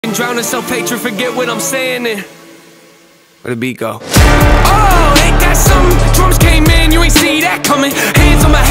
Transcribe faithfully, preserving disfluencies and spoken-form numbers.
Drown in self-hatred, forget what I'm saying and where the beat go? Oh, ain't that something? Drums came in, you ain't see that coming. Hands on my head